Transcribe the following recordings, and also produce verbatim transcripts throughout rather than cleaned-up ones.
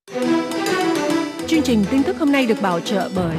Chương trình tin tức hôm nay được bảo trợ bởi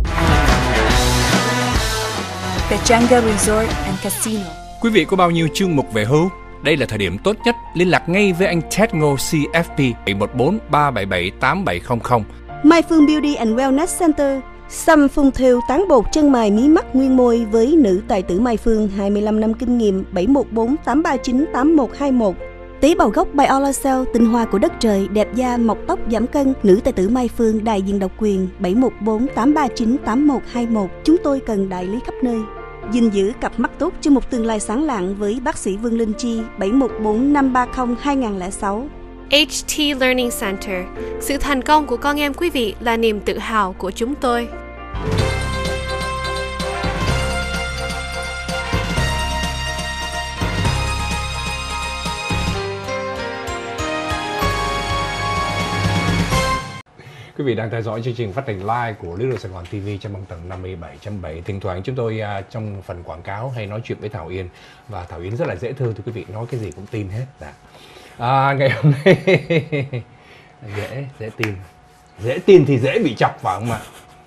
Pechanga Resort and Casino. Quý vị có bao nhiêu chương mục về hưu? Đây là thời điểm tốt nhất liên lạc ngay với anh Ted Ngô xê ép pê bảy một bốn ba bảy bảy tám bảy không không. Mai Phương Beauty and Wellness Center. Xăm phun thêu tán bột chân mày mí mắt nguyên môi với nữ tài tử Mai Phương, hai mươi lăm năm kinh nghiệm. Bảy một bốn tám ba chín tám một hai một. Tế bào gốc by Olacell, tinh hoa của đất trời, đẹp da, mọc tóc, giảm cân. Nữ tài tử Mai Phương, đại diện độc quyền. Bảy một bốn tám ba chín tám một hai một. Chúng tôi cần đại lý khắp nơi. Gìn giữ cặp mắt tốt cho một tương lai sáng lạng với bác sĩ Vương Linh Chi. Bảy một bốn năm ba không hai không không sáu. hát tê Learning Center. Sự thành công của con em quý vị là niềm tự hào của chúng tôi. Quý vị đang theo dõi chương trình phát hành live của Little Sài Gòn ti vi trên băng tần năm mươi bảy chấm bảy. Thỉnh thoảng chúng tôi uh, trong phần quảng cáo hay nói chuyện với Thảo Yên, và Thảo Yên rất là dễ thương, thưa quý vị, nói cái gì cũng tin hết. Dạ. À, ngày hôm nay dễ dễ tin, dễ tin thì dễ bị chọc, phải không ạ?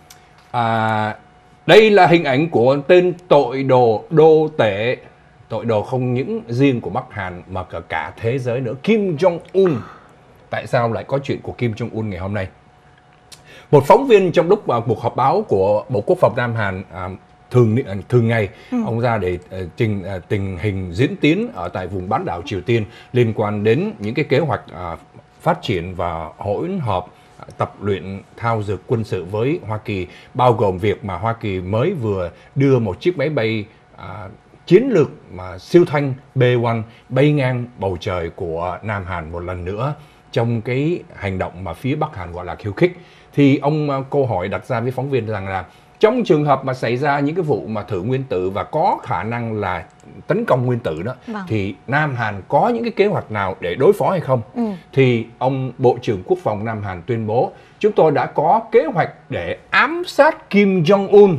À, đây là hình ảnh của tên tội đồ đô tể, tội đồ không những riêng của Bắc Hàn mà cả cả thế giới nữa, Kim Jong Un. Tại sao lại có chuyện của Kim Jong Un ngày hôm nay? Một phóng viên trong lúc uh, cuộc họp báo của Bộ Quốc phòng Nam Hàn uh, thường thường ngày, ừ. ông ra để uh, trình uh, tình hình diễn tiến ở tại vùng bán đảo Triều Tiên liên quan đến những cái kế hoạch uh, phát triển và hỗn hợp uh, tập luyện thao dược quân sự với Hoa Kỳ, bao gồm việc mà Hoa Kỳ mới vừa đưa một chiếc máy bay uh, chiến lược mà siêu thanh B một bay ngang bầu trời của Nam Hàn một lần nữa trong cái hành động mà phía Bắc Hàn gọi là khiêu khích. Thì ông câu hỏi đặt ra với phóng viên rằng là trong trường hợp mà xảy ra những cái vụ mà thử nguyên tử và có khả năng là tấn công nguyên tử đó, vâng. thì Nam Hàn có những cái kế hoạch nào để đối phó hay không? Ừ. Thì ông Bộ trưởng Quốc phòng Nam Hàn tuyên bố chúng tôi đã có kế hoạch để ám sát Kim Jong-un.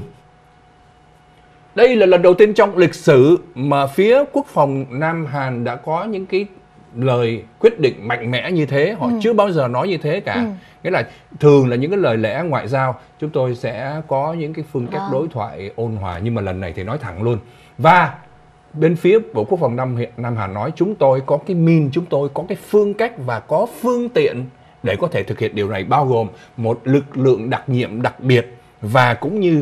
Đây là lần đầu tiên trong lịch sử mà phía Quốc phòng Nam Hàn đã có những cái lời quyết định mạnh mẽ như thế. Họ ừ. chưa bao giờ nói như thế cả. Ừ. Nghĩa là thường là những cái lời lẽ ngoại giao chúng tôi sẽ có những cái phương cách đối thoại ôn hòa, nhưng mà lần này thì nói thẳng luôn. Và bên phía Bộ Quốc phòng Nam, Nam Hàn nói chúng tôi có cái min, chúng tôi có cái phương cách và có phương tiện để có thể thực hiện điều này, bao gồm một lực lượng đặc nhiệm đặc biệt và cũng như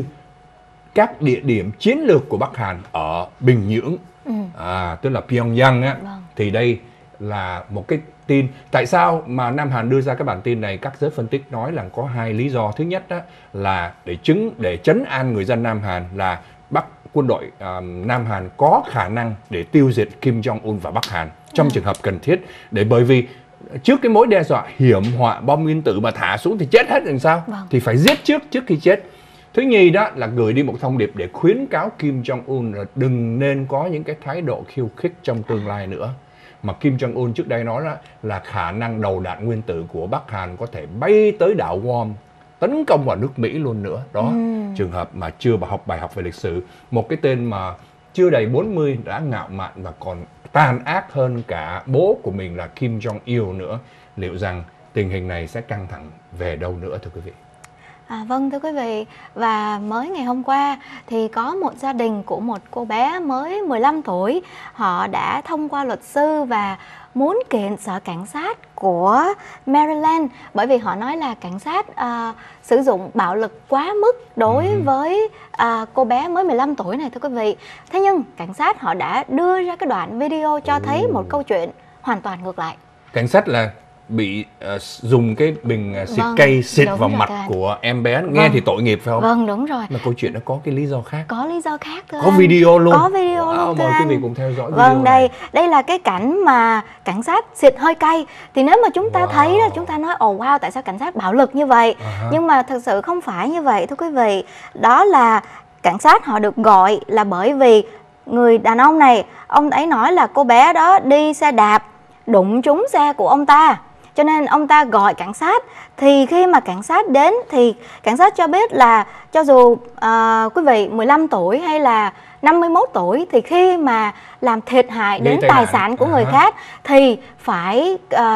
các địa điểm chiến lược của Bắc Hàn ở Bình Nhưỡng, ừ. à, tức là Pyongyang á. Vâng. Thì đây là một cái tin. Tại sao mà Nam Hàn đưa ra cái bản tin này? Các giới phân tích nói là có hai lý do. Thứ nhất đó là để chứng để trấn an người dân Nam Hàn là Bắc quân đội uh, Nam Hàn có khả năng để tiêu diệt Kim Jong Un và Bắc Hàn trong ừ. trường hợp cần thiết, để bởi vì trước cái mối đe dọa hiểm họa bom nguyên tử mà thả xuống thì chết hết rồi sao? Vâng. Thì phải giết trước trước khi chết. Thứ nhì đó là gửi đi một thông điệp để khuyến cáo Kim Jong Un là đừng nên có những cái thái độ khiêu khích trong tương lai nữa. Mà Kim Jong Un trước đây nói đó là khả năng đầu đạn nguyên tử của Bắc Hàn có thể bay tới đảo Guam, tấn công vào nước Mỹ luôn nữa. Đó, ừ. trường hợp mà chưa học bài học về lịch sử. Một cái tên mà chưa đầy bốn mươi đã ngạo mạn và còn tàn ác hơn cả bố của mình là Kim Jong Il nữa. Liệu rằng tình hình này sẽ căng thẳng về đâu nữa, thưa quý vị? À, vâng thưa quý vị, và mới ngày hôm qua thì có một gia đình của một cô bé mới mười lăm tuổi, họ đã thông qua luật sư và muốn kiện sở cảnh sát của Maryland, bởi vì họ nói là cảnh sát uh, sử dụng bạo lực quá mức đối ừ. với uh, cô bé mới mười lăm tuổi này, thưa quý vị. Thế nhưng cảnh sát họ đã đưa ra cái đoạn video cho thấy ừ. một câu chuyện hoàn toàn ngược lại. Cảnh sát là bị uh, dùng cái bình uh, xịt vâng, cây xịt vào mặt anh. của em bé, nghe vâng. thì tội nghiệp phải không? Vâng, đúng rồi. Mà câu chuyện nó có cái lý do khác. Có lý do khác thưa Có anh. video luôn. Có video wow, luôn. Mời quý vị cùng theo dõi video Vâng, đây, này. đây là cái cảnh mà cảnh sát xịt hơi cay. Thì nếu mà chúng ta wow. thấy đó, chúng ta nói ồ oh, wow, tại sao cảnh sát bạo lực như vậy? Uh-huh. Nhưng mà thực sự không phải như vậy thưa quý vị. Đó là cảnh sát họ được gọi là bởi vì người đàn ông này, ông ấy nói là cô bé đó đi xe đạp đụng trúng xe của ông ta, cho nên ông ta gọi cảnh sát. Thì khi mà cảnh sát đến thì cảnh sát cho biết là cho dù uh, quý vị mười lăm tuổi hay là năm mươi mốt tuổi thì khi mà làm thiệt hại đến tài sản của người khác thì phải uh,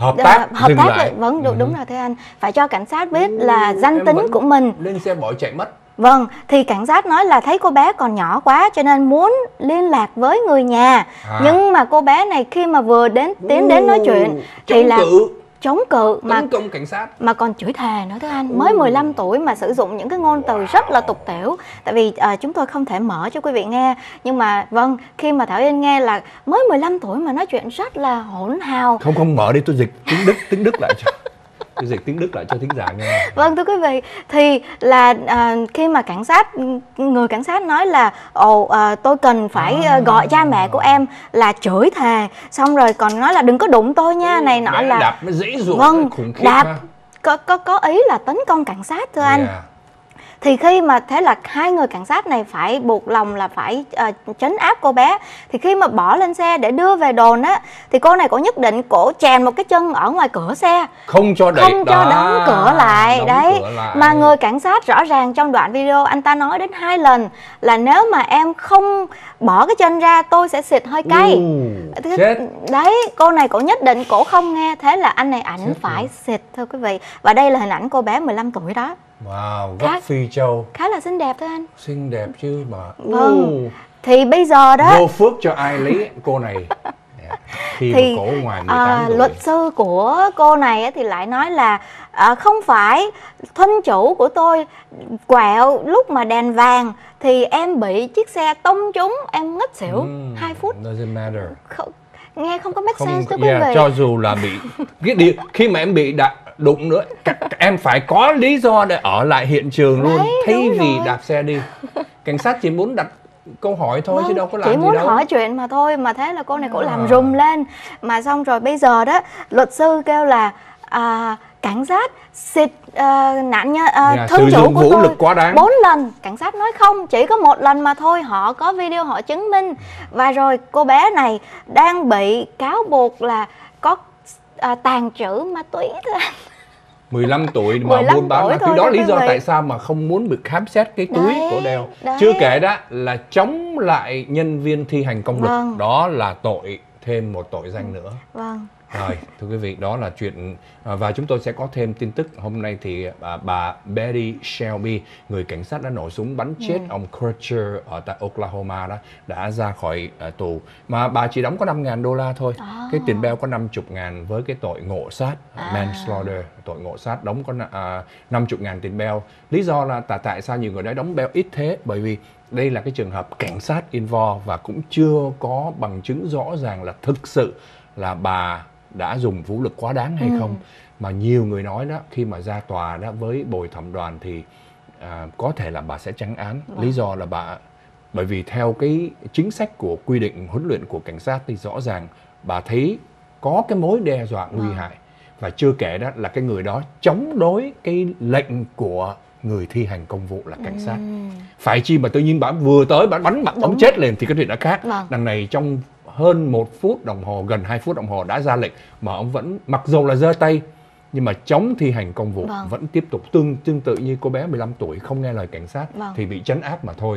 hợp tác hợp dừng tác lại. lại. Vâng, đúng, Ừ. đúng rồi thưa anh, phải cho cảnh sát biết là Ừ, danh em tính vẫn của mình. lên xe bỏ chạy mất. Vâng, thì cảnh sát nói là thấy cô bé còn nhỏ quá cho nên muốn liên lạc với người nhà. À. Nhưng mà cô bé này khi mà vừa đến tiến đến nói chuyện thì Chống là cự, chống cự mà tấn công cảnh sát. mà còn chửi thề nữa thưa anh. Mới mười lăm tuổi mà sử dụng những cái ngôn từ rất là tục tĩu. Tại vì à, chúng tôi không thể mở cho quý vị nghe, nhưng mà vâng, khi mà Thảo Yên nghe là mới mười lăm tuổi mà nói chuyện rất là hỗn hào. Không không mở đi, tôi dịch tiếng Đức tiếng Đức lại cho. Tôi dịch tiếng Đức lại cho thính giả nghe. Vâng thưa quý vị, thì là à, khi mà cảnh sát, người cảnh sát nói là ồ à, tôi cần phải à. gọi cha mẹ của em là chửi thề, xong rồi còn nói là đừng có đụng tôi nha, này nọ là đạp nó dễ dụ, vâng, khủng khiếp đạp ha. có có có ý là tấn công cảnh sát thưa anh. Yeah. Thì khi mà thế là hai người cảnh sát này phải buộc lòng là phải uh, trấn áp cô bé. Thì khi mà bỏ lên xe để đưa về đồn á, thì cô này cổ nhất định cổ chèn một cái chân ở ngoài cửa xe, Không cho đẩy, không cho đó, đóng cửa lại. đóng Đấy, cửa lại. mà người cảnh sát rõ ràng trong đoạn video anh ta nói đến hai lần là nếu mà em không bỏ cái chân ra tôi sẽ xịt hơi cay. Ừ, chết. Đấy, cô này cổ nhất định cổ không nghe, thế là anh này ảnh Chết phải rồi. xịt thưa quý vị. Và đây là hình ảnh cô bé mười lăm tuổi đó. Wow, gốc Khác. Phi Châu. Khá là xinh đẹp thưa anh. Xinh đẹp chứ mà. Vâng. Ừ. Thì bây giờ đó Vô phước cho ai lấy cô này. Yeah. Khi thì mà cổ ngoài mười tám à, tuổi. luật sư của cô này á, thì lại nói là à, không phải thân chủ của tôi quẹo lúc mà đèn vàng thì em bị chiếc xe tông trúng, em ngất xỉu Mm, hai phút. Doesn't matter. Không, nghe không có make Không, sense thưa quý yeah, vị. cho dù là bị cái điều khi mà em bị đạp đụng nữa, cả, em phải có lý do để ở lại hiện trường luôn, Đấy, thay đúng vì rồi. đạp xe đi. Cảnh sát chỉ muốn đặt câu hỏi thôi Vâng, chứ đâu có làm chỉ gì muốn đâu. hỏi chuyện mà thôi, mà thế là cô này cổ À. làm rùng lên. Mà xong rồi bây giờ đó luật sư kêu là à, cảnh sát xịt à, nạn nhân à, Yeah, thân sử chủ dụng của vũ tôi lực quá đáng. bốn lần. Cảnh sát nói không, chỉ có một lần mà thôi, họ có video họ chứng minh. Và rồi cô bé này đang bị cáo buộc là có à, tàng trữ ma túy thưa anh. mười lăm tuổi mà mười lăm buôn bán tuổi ma túy, thôi đó đó lý quý do vị. tại sao mà không muốn bị khám xét cái túi Đấy, của đeo. đấy. Chưa kể đó là chống lại nhân viên thi hành công lực. Vâng. Đó là tội, thêm một tội danh nữa. Vâng. Rồi, thưa quý vị, đó là chuyện à, và chúng tôi sẽ có thêm tin tức. Hôm nay thì à, bà Betty Shelby, người cảnh sát đã nổ súng bắn chết Ừ. ông Kircher ở tại Oklahoma đó, đã ra khỏi à, tù. Mà bà chỉ đóng có năm ngàn đô la thôi. À. Cái tiền bail có năm mươi ngàn với cái tội ngộ sát, À. manslaughter, tội ngộ sát, đóng có à, năm mươi ngàn tiền bail. Lý do là tại tại sao nhiều người nói đóng bail ít thế? Bởi vì đây là cái trường hợp cảnh sát involved và cũng chưa có bằng chứng rõ ràng là thực sự là bà đã dùng vũ lực quá đáng hay Ừ. không. Mà nhiều người nói đó, khi mà ra tòa đó với bồi thẩm đoàn thì à, có thể là bà sẽ tránh án. Vâng. Lý do là bà, bởi vì theo cái chính sách của quy định huấn luyện của cảnh sát thì rõ ràng bà thấy có cái mối đe dọa nguy Vâng. hại. Và chưa kể đó là cái người đó chống đối cái lệnh của người thi hành công vụ là cảnh sát. Ừm. Phải chi mà tự nhiên bà vừa tới bà bắn mặt Đúng ông chết lên thì cái chuyện đã khác. Vâng. Đằng này trong hơn một phút đồng hồ, gần hai phút đồng hồ đã ra lệnh mà ông vẫn, mặc dù là giơ tay nhưng mà chống thi hành công vụ, Vâng. vẫn tiếp tục tương tương tự như cô bé mười lăm tuổi không nghe lời cảnh sát. Vâng. Thì bị trấn áp mà thôi.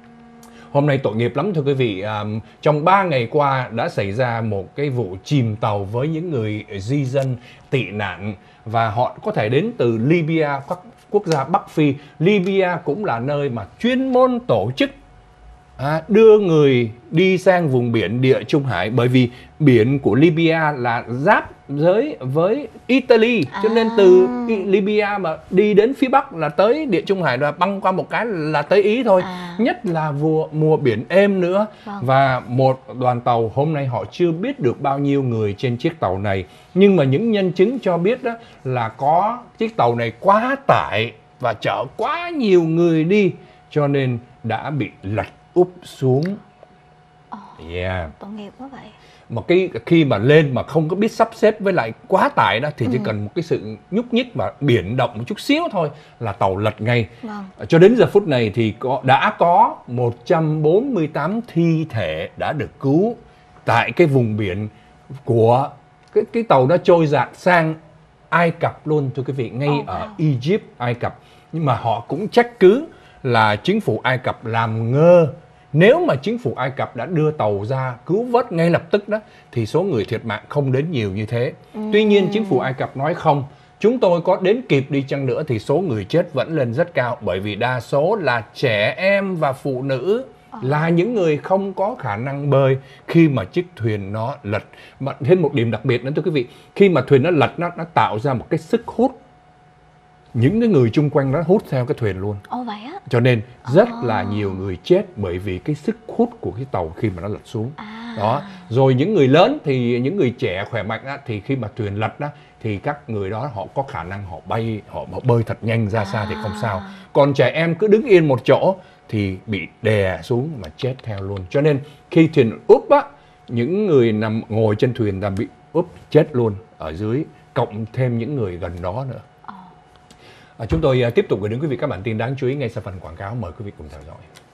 Hôm nay tội nghiệp lắm thưa quý vị. À, trong ba ngày qua đã xảy ra một cái vụ chìm tàu với những người di dân tị nạn và họ có thể đến từ Libya, các quốc gia Bắc Phi. Libya cũng là nơi mà chuyên môn tổ chức à, đưa người đi sang vùng biển Địa Trung Hải, bởi vì biển của Libya là giáp giới với Italy, cho nên từ I- Libya mà đi đến phía Bắc là tới Địa Trung Hải, và băng qua một cái là tới Ý thôi. À. Nhất là mùa, mùa biển êm nữa. Vâng. Và một đoàn tàu hôm nay họ chưa biết được bao nhiêu người trên chiếc tàu này, nhưng mà những nhân chứng cho biết đó là có chiếc tàu này quá tải và chở quá nhiều người đi, cho nên đã bị lật úp xuống. Yeah. Tội nghiệp quá vậy. Mà cái khi mà lên mà không có biết sắp xếp với lại quá tải đó thì chỉ cần một cái sự nhúc nhích và biển động một chút xíu thôi là tàu lật ngay. Vâng. Cho đến giờ phút này thì có, đã có một trăm bốn mươi tám thi thể đã được cứu tại cái vùng biển của cái cái tàu nó trôi dạt sang Ai Cập luôn thưa quý vị, ngay Oh, ở wow. Egypt, Ai Cập. Nhưng mà họ cũng trách cứ là chính phủ Ai Cập làm ngơ Nếu mà chính phủ Ai Cập đã đưa tàu ra cứu vớt ngay lập tức đó thì số người thiệt mạng không đến nhiều như thế. Ừ. Tuy nhiên chính phủ Ai Cập nói không, chúng tôi có đến kịp đi chăng nữa thì số người chết vẫn lên rất cao, bởi vì đa số là trẻ em và phụ nữ, là những người không có khả năng bơi khi mà chiếc thuyền nó lật. Mà thêm một điểm đặc biệt nữa thưa quý vị, khi mà thuyền nó lật nó nó tạo ra một cái sức hút, những cái người chung quanh nó hút theo cái thuyền luôn. Ồ vậy á. Cho nên rất oh. là nhiều người chết bởi vì cái sức hút của cái tàu khi mà nó lật xuống. À. Đó. Rồi những người lớn thì những người trẻ khỏe mạnh á, thì khi mà thuyền lật đó thì các người đó họ có khả năng họ bay, họ, họ bơi thật nhanh ra xa à. thì không sao. Còn trẻ em cứ đứng yên một chỗ thì bị đè xuống mà chết theo luôn. Cho nên khi thuyền úp á, những người nằm ngồi trên thuyền là bị úp chết luôn ở dưới, cộng thêm những người gần đó nữa. À, chúng tôi tiếp tục gửi đến quý vị các bản tin đáng chú ý ngay sau phần quảng cáo, mời quý vị cùng theo dõi.